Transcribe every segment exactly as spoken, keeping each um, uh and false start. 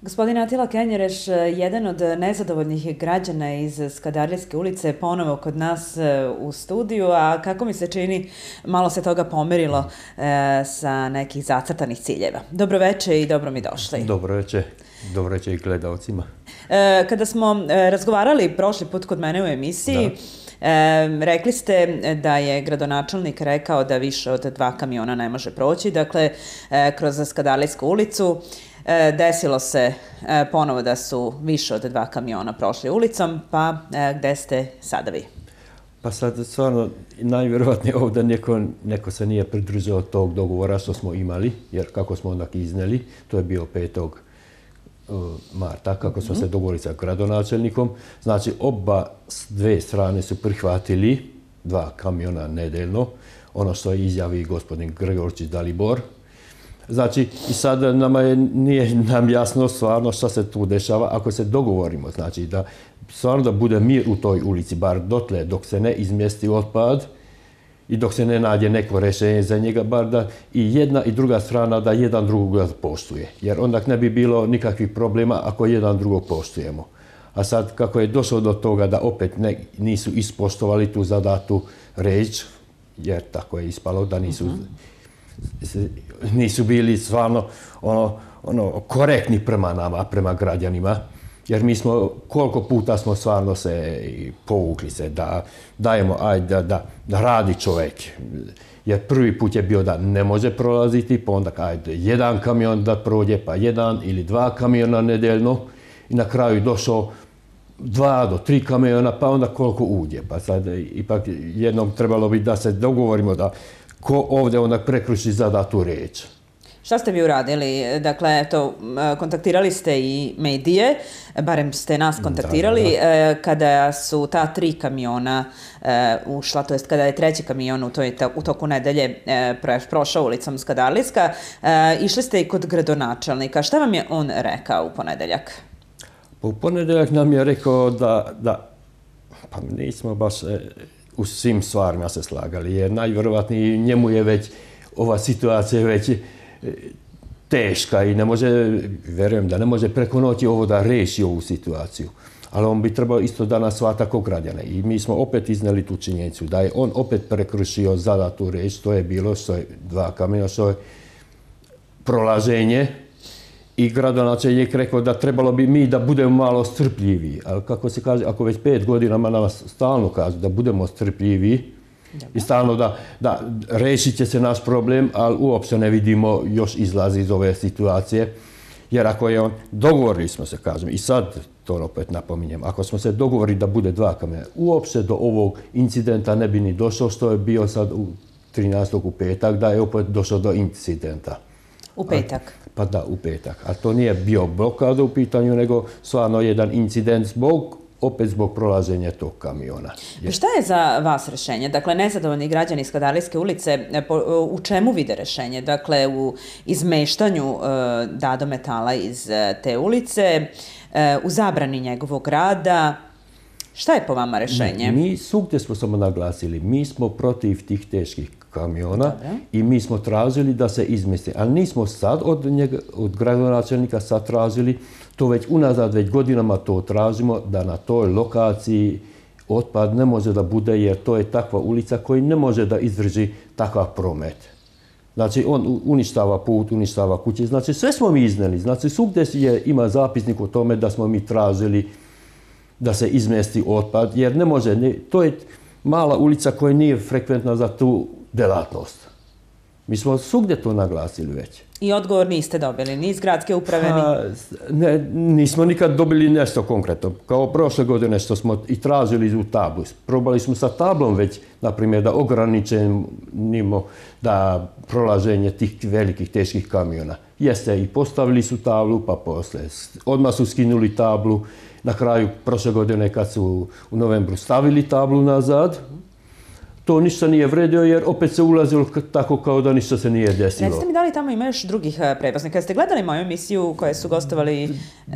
Gospodin Atila Kenjereš, jedan od nezadovoljnih građana iz Skadarlijske ulice, je ponovo kod nas u studiju, a kako mi se čini, malo se toga pomerilo e, sa nekih zacrtanih ciljeva. Dobroveče i dobro mi došli. Dobroveče, dobroveče i gledalcima. E, kada smo razgovarali prošli put kod mene u emisiji, da. E, rekli ste da je gradonačelnik rekao da više od dva kamiona ne može proći, dakle, e, kroz Skadarlijsku ulicu. Desilo se ponovo da su više od dva kamiona prošli ulicom, pa gde ste sada vi? Pa sad stvarno najvjerovatnije ovdje neko, neko se nije pridržao tog dogovora što smo imali, jer kako smo onak izneli, to je bio petog marta, kako smo mm. se dogovorili sa gradonačelnikom. Znači oba dve strane su prihvatili dva kamiona nedeljno, ono što je izjavi gospodin Gregorčić Dalibor. Znači, i sad nama je, nije nam jasno stvarno šta se tu dešava ako se dogovorimo. Znači, da stvarno da bude mir u toj ulici, bar dotle, dok se ne izmjesti otpad i dok se ne nađe neko rješenje za njega, bar da i jedna i druga strana da jedan drugog poštuje. Jer onda ne bi bilo nikakvih problema ako jedan drugog poštujemo. A sad, kako je došlo do toga da opet ne, nisu ispoštovali tu zadatu reč, jer tako je ispalo da nisu... Mm-hmm. nisu bili stvarno ono, ono, korektni prema nama, prema građanima, jer mi smo, koliko puta smo stvarno se povukli se da dajemo, ajde, da, da, da radi čovjek. Jer prvi put je bio da ne može prolaziti, pa onda ajde, jedan kamion da prođe, pa jedan ili dva kamiona nedeljno i na kraju došao dva do tri kamiona, pa onda koliko uđe. Pa sad ipak jednom trebalo bi da se dogovorimo da ko ovdje onak prekruši zadatu reč. Šta ste vi uradili? Dakle, to, kontaktirali ste i medije, barem ste nas kontaktirali, da, da. Kada su ta tri kamiona ušla, to jest kada je treći kamion u, toj, u toku nedelje prošao ulicom Skadarlijska, išli ste i kod gradonačelnika. Šta vam je on rekao u ponedeljak? Pa u ponedeljak nam je rekao da, da pa nismo baš u svim stvarima se slagali, jer najvjerovatnije njemu je već ova situacija već teška i ne može, vjerujem da ne može preko noći ovo da reši ovu situaciju. Ali on bi trebao isto danas shvatiti kao građane. I mi smo opet izneli tu činjenicu da je on opet prekrušio zadatu reč, to je bilo što je dva kamiona, što je prolaženje. I gradonačelnik rekao da trebalo bi mi da budemo malo strpljivi. Ali kako se kaže, ako već pet godinama nas stalno kažu da budemo strpljivi i stalno da, da rešit će se naš problem, ali uopšte ne vidimo još izlazi iz ove situacije. Jer ako je on, dogovorili smo se, kažem, i sad to opet napominjem, ako smo se dogovorili da bude dva kamiona, uopšte do ovog incidenta ne bi ni došlo, što je bio sad u trinaestog u petak, da je opet došlo do incidenta. U petak? A, pa da, u petak. A to nije bio blokada u pitanju, nego stvarno jedan incident zbog, opet zbog prolaženja tog kamiona. Je. Šta je za vas rešenje? Dakle, nezadovoljni građani Skadarlijske ulice, u čemu vide rešenje? Dakle, u izmeštanju uh, Dado Metala iz uh, te ulice, uh, u zabrani njegovog rada. Šta je po vama rešenje? Mi svugdje smo samo naglasili, mi smo protiv tih teških kamiona. Dobre. I mi smo tražili da se izmjesti. Ali nismo sad od, njega, od gradonačelnika sad tražili, to već unazad, već godinama to tražimo, da na toj lokaciji otpad ne može da bude, jer to je takva ulica koja ne može da izdrži takav promet. Znači, on uništava put, uništava kuće. Znači, sve smo mi izneli. Znači, svugdje je, ima zapisnik o tome da smo mi tražili da se izmjesti otpad, jer ne može, ne, to je mala ulica koja nije frekventna za tu delatnost. Mi smo svugdje to naglasili već. I odgovor niste dobili, ni iz gradske uprave, ni... Ha, ne, nismo nikad dobili nešto konkretno. Kao prošle godine što smo i tražili u tablu. Probali smo sa tablom već, na primjer, da ograničimo da prolaženje tih velikih, teških kamiona. Jeste, i postavili su tablu, pa posle. Odmah su skinuli tablu. Na kraju prošle godine, kad su u novembru stavili tablu nazad, to ništa nije vredio, jer opet se ulazilo tako kao da ništa se nije desilo. Recite mi, da li tamo ima još drugih prevoznika? Kad ste gledali moju emisiju koje su gostovali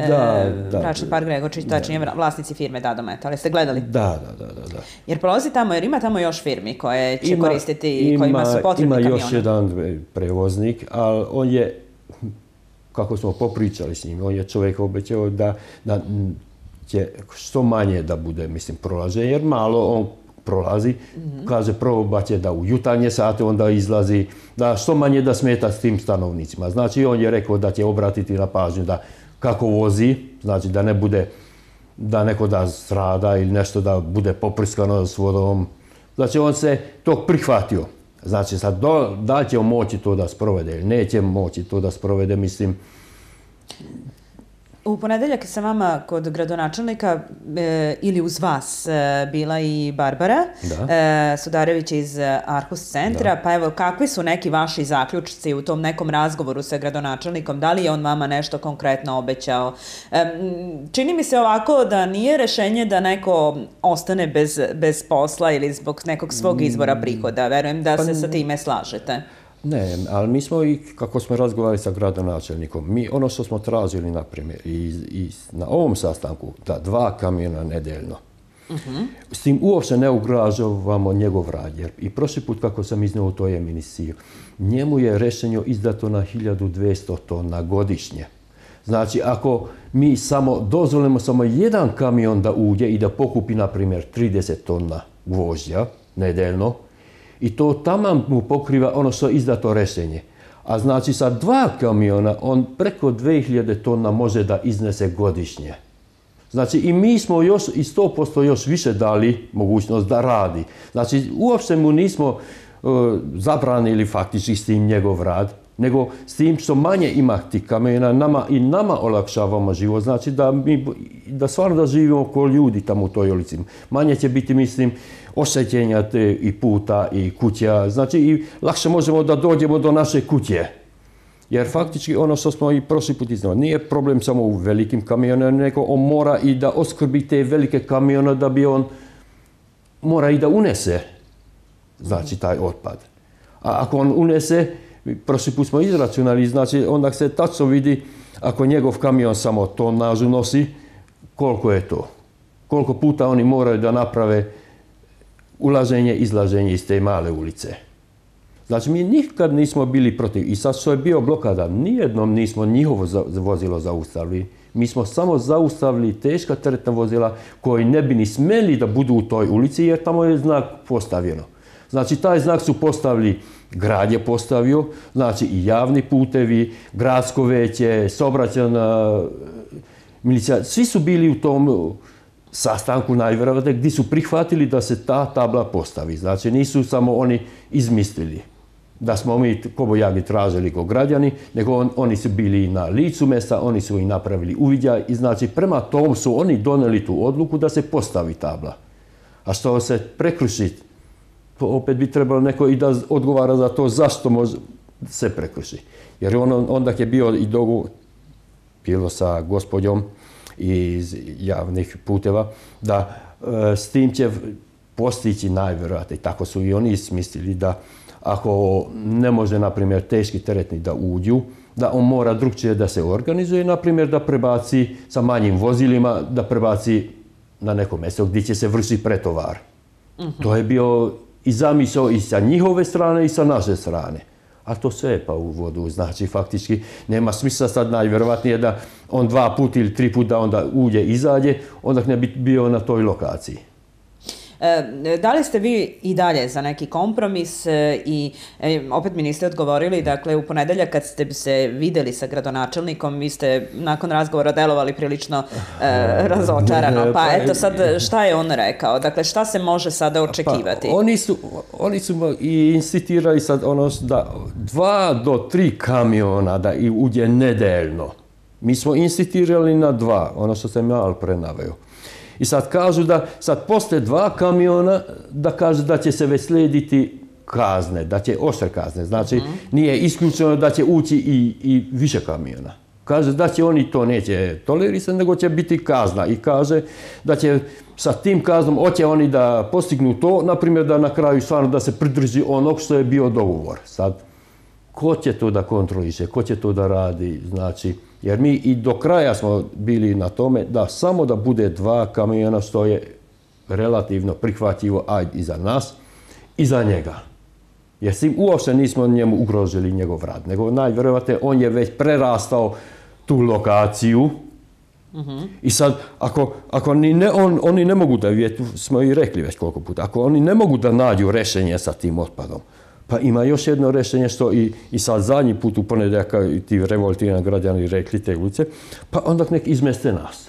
Bračni park Gregorčić, tačnije vlasnici firme Dado Metal, jeste gledali? Da, da, da, da. Jer prolazi tamo, jer ima tamo još firmi koje će ima, koristiti i kojima su potrebni ima kamioni. Ima još jedan prevoznik, ali on je kako smo popričali s njim, on je čovjek obećao da, da će što manje da bude, mislim, prolaže, jer malo on prolazi, mm-hmm. kaže probat će da u jutarnje sate onda izlazi, da što manje da smeta s tim stanovnicima. Znači on je rekao da će obratiti na pažnju da kako vozi, znači da ne bude, da neko da strada ili nešto da bude poprskano s vodom. Znači on se to prihvatio. Znači sad do, da li će moći to da sprovede ili neće moći to da sprovede, mislim. U ponedeljak sa vama kod gradonačelnika e, ili uz vas e, bila i Barbara e, Sudarević iz Arhus centra. Da. Pa evo, kakvi su neki vaši zaključci u tom nekom razgovoru sa gradonačelnikom? Da li je on vama nešto konkretno obećao? E, čini mi se ovako da nije rešenje da neko ostane bez, bez posla ili zbog nekog svog izvora prihoda. Verujem da se sa time slažete. Ne, ali mi smo i kako smo razgovarali sa gradonačelnikom, mi ono što smo tražili, na primjer, i, i na ovom sastanku, da dva kamiona nedeljno. Uh-huh. S tim uopšte ne ugražavamo njegov rad, jer i prošli put kako sam iznio u toj emisiji, njemu je rešenje izdato na hiljadu dvjesto tona godišnje. Znači, ako mi samo dozvolimo samo jedan kamion da uđe i da pokupi, na primjer, trideset tona gvožđa nedeljno, i to tamo mu pokriva ono što je izdato rešenje. A znači sa dva kamiona on preko dvije hiljade tona može da iznese godišnje. Znači i mi smo još i sto posto još više dali mogućnost da radi. Znači uopšte mu nismo uh, zabranili faktički s tim njegov rad, nego s tim što manje ima tih kamiona nama, i nama olakšavamo život. Znači da, mi, da stvarno da živimo ko ljudi tamo u toj ulici. Manje će biti, mislim, oštećenja i puta i kuća. Znači i lakše možemo da dođemo do naše kuće. Jer faktički ono što smo i prošli put iznali, nije problem samo u velikim kamionima, nego on mora i da oskrbi te velike kamione da bi on mora i da unese, znači, taj otpad. A ako on unese, prošli put smo izračunali, znači onda se tačno vidi ako njegov kamion samo tonažu nosi, koliko je to. Koliko puta oni moraju da naprave ulaženje, izlaženje iz te male ulice. Znači, mi nikad nismo bili protiv. I sad što je bio blokada, nijednom nismo njihovo vozilo zaustavili. Mi smo samo zaustavili teška teretna vozila koji ne bi ni smeli da budu u toj ulici jer tamo je znak postavljeno. Znači, taj znak su postavili, grad je postavio, znači i javni putevi, gradsko veće, saobraćajna milicija, svi su bili u tom sastanku najvjerojatnije gdje su prihvatili da se ta tabla postavi. Znači nisu samo oni izmislili da smo mi kobojagi tražili kao građani, nego on, oni su bili na licu mjesta, oni su i napravili uviđaj i znači prema tomu su oni donijeli tu odluku da se postavi tabla. A što se prekrši, opet bi trebalo neko i da odgovara za to zašto može se prekrši. Jer on onda je bio i dogovor, bilo sa gospođom iz javnih puteva, da e, s tim će postići najvjerojatnije. Tako su i oni smislili da ako ne može, na primjer, teški teretni da uđu, da on mora drugčije da se organizuje, na primjer, da prebaci sa manjim vozilima, da prebaci na neko mjesto gdje će se vršiti pretovar. Uh-huh. To je bio i zamisao i sa njihove strane i sa naše strane. A to sve je pa u vodu, znači faktički nema smisla sad najvjerovatnije da on dva puta ili tri puta onda uđe i izađe, onda ne bi bio na toj lokaciji. E, da li ste vi i dalje za neki kompromis e, i e, opet mi niste odgovorili, dakle u ponedeljak kad ste se videli sa gradonačelnikom, vi ste nakon razgovora delovali prilično e, razočarano, pa eto sad šta je on rekao, dakle šta se može sada očekivati? Pa, oni su, oni su i insistirali sad ono da dva do tri kamiona da i uđe nedeljno. Mi smo insistirali na dva, ono što sam malo prenaveo. I sad kažu da sad poslije dva kamiona da kaže da će se već slijediti kazne, da će oštre kazne. Znači, mm. nije isključeno da će ući i, i više kamiona. Kaže da će oni to neće tolerisati, nego će biti kazna. I kaže da će sa tim kaznom, hoće oni da postignu to, na primjer da na kraju stvarno da se pridrži onog što je bio dogovor. Sad, ko će to da kontroliše, ko će to da radi, znači, jer mi i do kraja smo bili na tome da samo da bude dva kamiona što je relativno prihvatljivo aj i za nas i za njega. Jer si uopšte nismo njemu ugrožili njegov rad, nego najvjerojatnije on je već prerastao tu lokaciju. Mm-hmm. I sad, ako, ako ni ne, on, oni ne mogu da, smo i rekli već koliko puta, ako oni ne mogu da nađu rješenje sa tim otpadom, pa ima još jedno rješenje što i, i sad zadnji put u ponedjeljak ti revoltirani građani rekli te ulice, pa onda nek izmeste nas.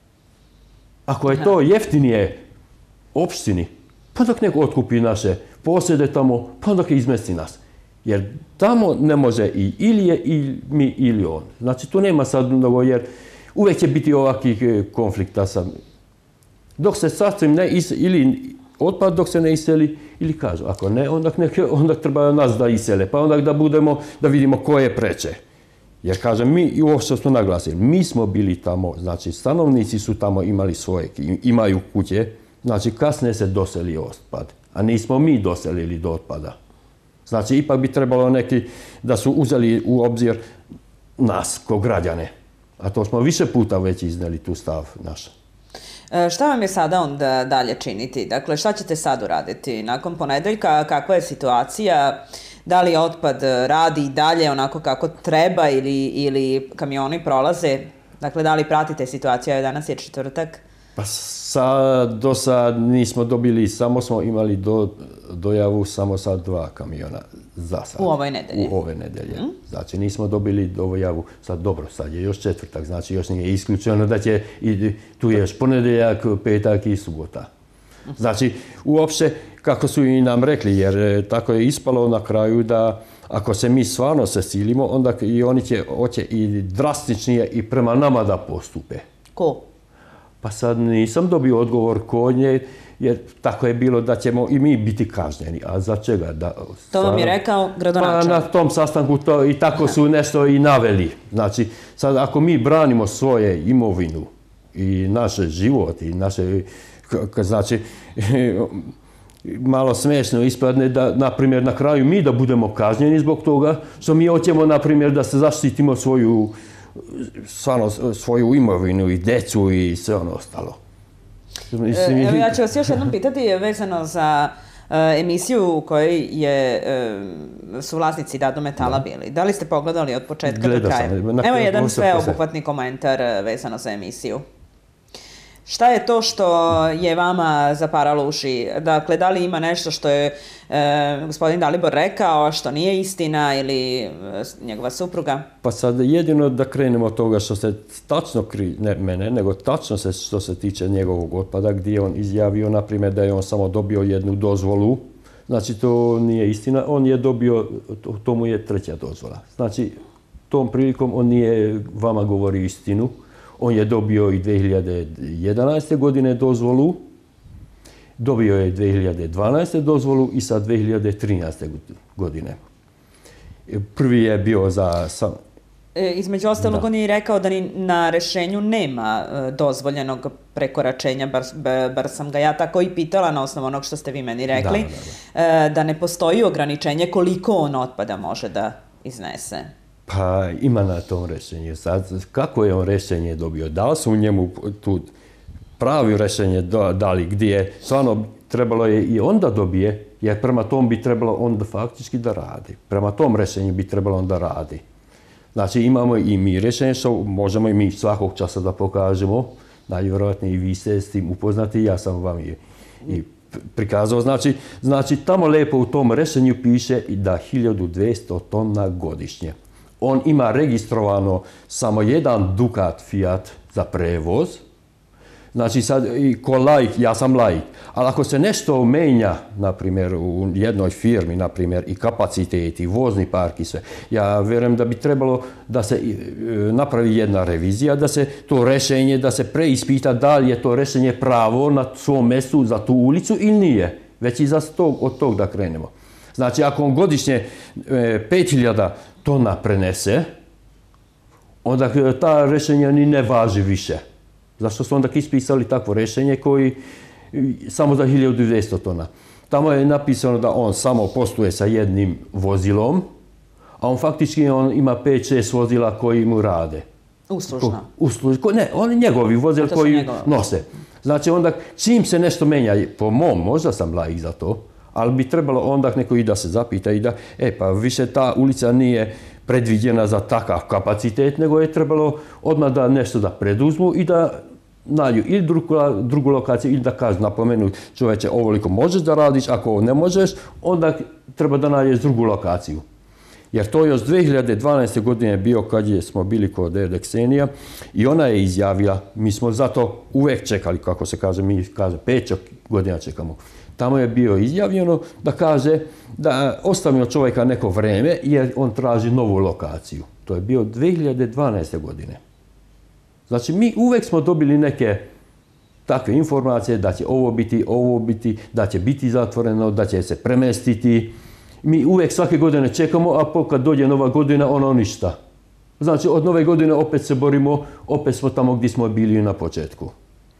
Ako je to jeftinije opštini, pa dok nek otkupi naše posjede tamo, pa dok izmesti nas. Jer tamo ne može i ili je ili mi ili on. Znači tu nema sad mnogo, jer uvijek će biti ovakvih konflikta sa... Dok se sasvim ne is, ili otpad dok se ne iseli, ili kažu, ako ne, onda, ne, onda treba nas da isele, pa onda da budemo, da vidimo ko je preče. Jer kažem, mi, i ovo što smo naglasili, mi smo bili tamo, znači stanovnici su tamo imali svoje, imaju kuće, znači kasnije se doseli otpad, a nismo mi doselili do otpada. Znači, ipak bi trebalo neki da su uzeli u obzir nas, ko građane. A to smo više puta već izneli tu stav naš. E, šta vam je sada onda dalje činiti? Dakle, šta ćete sad uraditi? Nakon ponedeljka, kakva je situacija? Da li otpad radi i dalje onako kako treba ili, ili kamioni prolaze? Dakle, da li pratite situaciju? Danas je četvrtak. Pa sad, do sad nismo dobili, samo smo imali do, dojavu samo sa dva kamiona za sad. U ovoj nedelji? U ove nedelje. Mm. Znači nismo dobili dojavu, sad dobro, sad je još četvrtak, znači još nije isključeno da će, i, tu je još ponedjeljak, petak i subota. Znači, uopće, kako su i nam rekli, jer tako je ispalo na kraju da ako se mi stvarno se silimo, onda i oni će hoće i drastičnije i prema nama da postupe. Ko? Pa sad nisam dobio odgovor ko nje, jer tako je bilo da ćemo i mi biti kažnjeni. A za čega? Da, to vam je rekao gradonačelnik? Pa na tom sastanku to i tako su nešto i naveli. Znači, sad ako mi branimo svoje imovinu i naše život i naše, znači, malo smiješno ispadne da, na primjer, na kraju mi da budemo kažnjeni zbog toga što mi hoćemo, na primjer, da se zaštitimo svoju stvarno svoju imovinu i decu i sve ono ostalo. E, evo ja ću vas još jednom pitati vezano za uh, emisiju u kojoj je, uh, su vlasnici Dado Metala bili. Da li ste pogledali od početka do kraja? Sam, evo jedan sveobuhvatni komentar vezano za emisiju. Šta je to što je vama zaparalo uši? Dakle, da li ima nešto što je e, gospodin Dalibor rekao, što nije istina ili e, njegova supruga? Pa sad jedino da krenemo od toga što se tačno, kri, ne mene, nego tačno se što se tiče njegovog otpada, gdje on izjavio, na primjer, da je on samo dobio jednu dozvolu. Znači, to nije istina. On je dobio, to, to mu je treća dozvola. Znači, tom prilikom on nije vama govori istinu. On je dobio i dvije hiljade jedanaeste. godine dozvolu, dobio je dvije hiljade dvanaeste. dozvolu i sad dvije hiljade trinaeste. godine. Prvi je bio za... Sam... E, između ostalog, on je rekao da ni na rješenju nema e, dozvoljenog prekoračenja, bar, bar sam ga ja tako i pitala na osnovu onog što ste vi meni rekli, da, da, da. E, da ne postoji ograničenje koliko on otpada može da iznese. Pa ima na tom rješenju. Sad, kako je on rješenje dobio? Da li su u njemu tu pravi rješenje dali gdje stvarno trebalo je i onda dobije, jer prema tom bi trebalo onda faktički da radi. Prema tom rješenju bi trebalo onda radi. Znači imamo i mi rješenje što možemo i mi svakog časa da pokažemo. Najvjerojatnije i vi ste s tim upoznati, ja sam vam i, i prikazao. Znači, znači tamo lijepo u tom rješenju piše da hiljadu dvjesto tona godišnje. On ima registrovano samo jedan Ducat Fiat za prevoz. Znači sad, i ko laik, ja sam laik, ali ako se nešto menja, na primjer u jednoj firmi, na primjer i kapacitet i vozni park i sve, ja vjerujem da bi trebalo da se napravi jedna revizija, da se to rješenje, da se preispita da li je to rješenje pravo na svom mjestu za tu ulicu ili nije, već i za tog, od tog da krenemo. Znači, ako on godišnje e, pet hiljada tona prenese, onda ta rješenja ni ne važi više. Zašto su onda ispisali takvo rješenje koji samo za hiljadu dvjesto tona. Tamo je napisano da on samo posluje sa jednim vozilom, a on faktički on ima pet šest vozila koji mu rade. Uslužno? Uslužno. Ne, oni njegovi vozili koji njegova. Nose. Znači onda čim se nešto menja, po mom, možda sam laik za to, Ali bi trebalo onda neko i da se zapita i da, e pa više ta ulica nije predviđena za takav kapacitet, nego je trebalo odmah da nešto da preduzmu i da nađu ili drugu, drugu lokaciju ili da kažu napomenu čovječe ovoliko možeš da radiš, ako ne možeš, onda treba da nađeš drugu lokaciju. Jer to još dvije hiljade dvanaeste. godine je bio kad je, smo bili kod Erdeksenija i ona je izjavila, mi smo zato uvijek čekali, kako se kaže, mi kaže pet godina čekamo. Tamo je bio izjavljeno da kaže da ostavimo čovjeka neko vrijeme jer on traži novu lokaciju. To je bio dvije hiljade dvanaeste. godine. Znači mi uvijek smo dobili neke takve informacije da će ovo biti, ovo biti, da će biti zatvoreno, da će se premestiti. Mi uvijek svake godine čekamo, a kad dođe nova godina, ono ništa. Znači, od nove godine opet se borimo, opet smo tamo gdje smo bili na početku.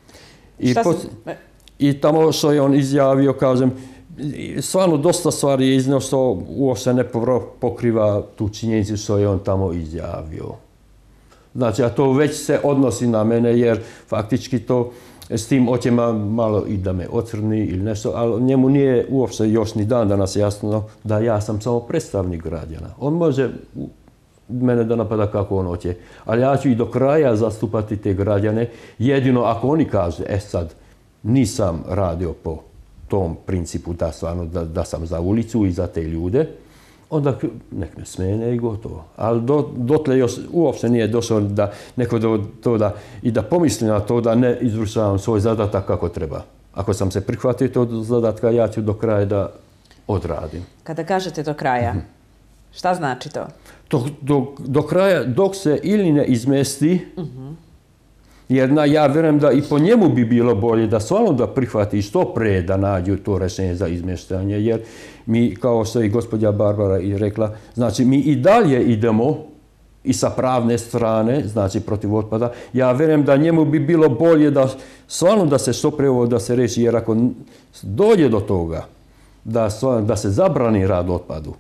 I, Šta po, i tamo što je on izjavio, kažem, stvarno dosta stvari je iznio što uopšte ne pokriva tu činjenicu što je on tamo izjavio. Znači, a to već se odnosi na mene, jer faktički to s tim oćema malo i da me ocrni ili nešto, ali njemu nije uopšte još ni dan danas jasno da ja sam samo predstavnik građana. On može mene da napada kako on hoće, ali ja ću i do kraja zastupati te građane, jedino ako oni kažu, e sad, nisam radio po tom principu da, stvarno, da, da sam za ulicu i za te ljude, onda nek me smene i gotovo. Ali do, dotle još uopšte nije došao da neko do, to da, i da pomisli na to da ne izvršavam svoj zadatak kako treba. Ako sam se prihvatio tog zadatka, ja ću do kraja da odradim. Kada kažete do kraja, mm-hmm. šta znači to? Do, do, do kraja, dok se ili ne izmesti, mm-hmm. jer na, ja vjerujem da i po njemu bi bilo bolje da stvarno da prihvati što pre da nađu to rješenje za izmještanje, jer mi, kao što je i gospođa Barbara i rekla, znači mi i dalje idemo i sa pravne strane, znači protiv otpada. Ja vjerujem da njemu bi bilo bolje da stvarno da se što pre ovo da se reši, jer ako dođe do toga da, da se zabrani rad otpadu,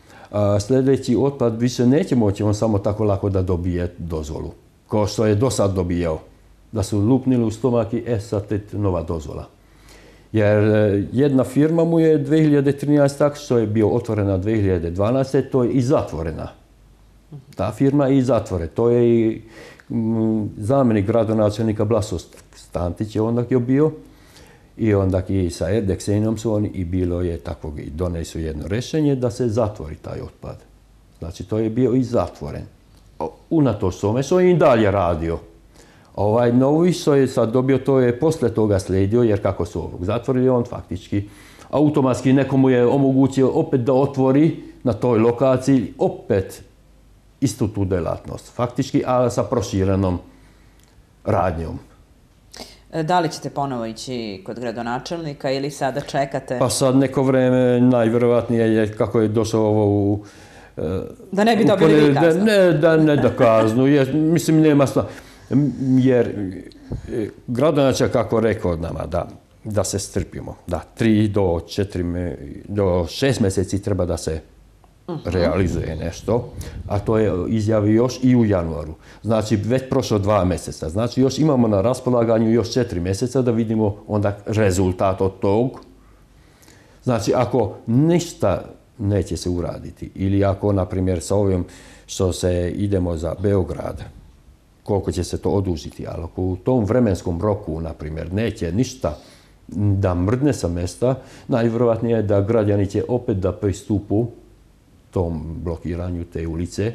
a sljedeći otpad više neće moći on samo tako lako da dobije dozvolu, kao što je do sad dobijao. Da su lupnili u stomak i e sad je nova dozvola. Jer jedna firma mu je dvije hiljade trinaeste. tako što je bio otvorena dvije hiljade dvanaeste. to je i zatvorena. Ta firma je i zatvore. To je i m, zamjenik gradonačelnika Blaso Stantić je onda je bio. I onda i sa Erdeksenijom su oni i bilo je takvog i donesu jedno rješenje da se zatvori taj otpad. Znači to je bio i zatvoren. Unatoč tome što je i dalje radio. Ovaj novi što je sad dobio, to je posle toga slijedio, jer kako su ovog zatvorili, on faktički automatski nekomu je omogućio opet da otvori na toj lokaciji opet istu tu delatnost. Faktički, ali sa proširenom radnjom. Da li ćete ponovo ići kod gradonačelnika ili sada čekate? Pa sad neko vreme najvjerovatnije je kako je došao ovo u... Da ne bi dobili vi kaznu. Ne, da ne da kaznu, jer, mislim nema sna. Jer gradonačelnik kako rekao nama da, da se strpimo, da tri do četiri do šest mjeseci treba da se realizuje nešto, a to je izjavi još i u januaru. Znači već prošlo dva mjeseca. Znači još imamo na raspolaganju još četiri mjeseca da vidimo onda rezultat od tog. Znači ako ništa neće se uraditi ili ako, na primjer, sa ovim što se idemo za Beograd, koliko će se to odužiti, ali ako u tom vremenskom roku, na primjer, neće ništa da mrdne sa mjesta, najvjerojatnije je da građani će opet da pristupu tom blokiranju te ulice.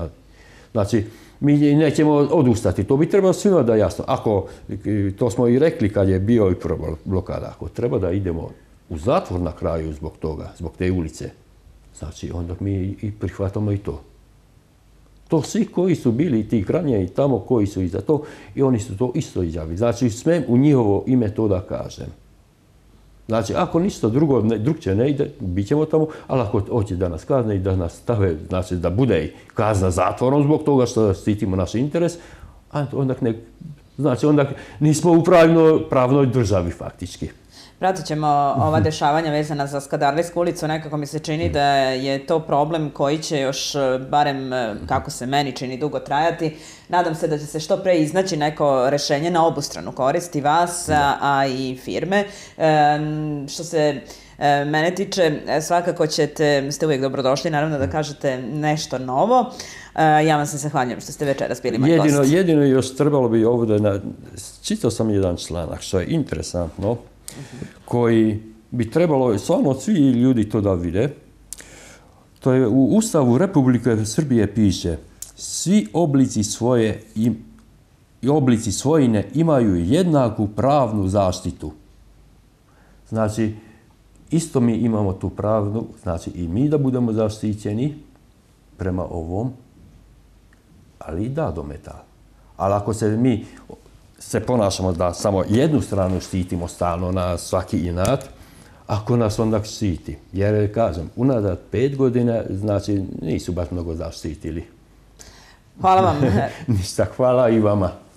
Znači, mi nećemo odustati. To bi trebalo svima da jasno. Ako, to smo i rekli kad je bio i prva blokada, ako treba da idemo u zatvor na kraju zbog toga, zbog te ulice, znači onda mi i prihvatamo i to. To svi koji su bili ti granje i tamo koji su i za to i oni su to isto izjavili. Znači, smem u njihovo ime to da kažem. Znači, ako ništa drugo, ne, drugče ne ide, bit ćemo tamo, ali ako hoće da nas kazne i da nas stave, znači da bude kazna zatvorom zbog toga što štitimo naš interes, a onda ne, znači onda nismo u pravnoj, pravnoj državi faktički. Pratit ćemo ova dešavanja vezana za Skadarlijsku ulicu. Nekako mi se čini da je to problem koji će još, barem kako se meni čini, dugo trajati. Nadam se da će se što pre iznaći neko rešenje na obostranu korist i vas, a, a i firme. E, što se mene tiče, svakako ćete, ste uvijek dobrodošli, naravno da kažete nešto novo. Ja vam se zahvaljujem što ste večeras bili moj jedino, gost. Jedino još trebalo bi ovdje, na, čitao sam jedan članak što je interesantno, uh-huh. koji bi trebalo, stvarno svi ljudi to da vide. To je u Ustavu Republike Srbije piše, svi oblici svoje im, i oblici svojine imaju jednaku pravnu zaštitu. Znači, isto mi imamo tu pravnu, znači i mi da budemo zaštićeni prema ovom, ali i da dometa. Ali ako se mi se ponašamo da samo jednu stranu štitimo stalno na svaki inat, ako nas onda štiti. Jer, kažem, unazad pet godina, znači, nisu baš mnogo zaštitili. Hvala vam. Ništa, hvala i vama.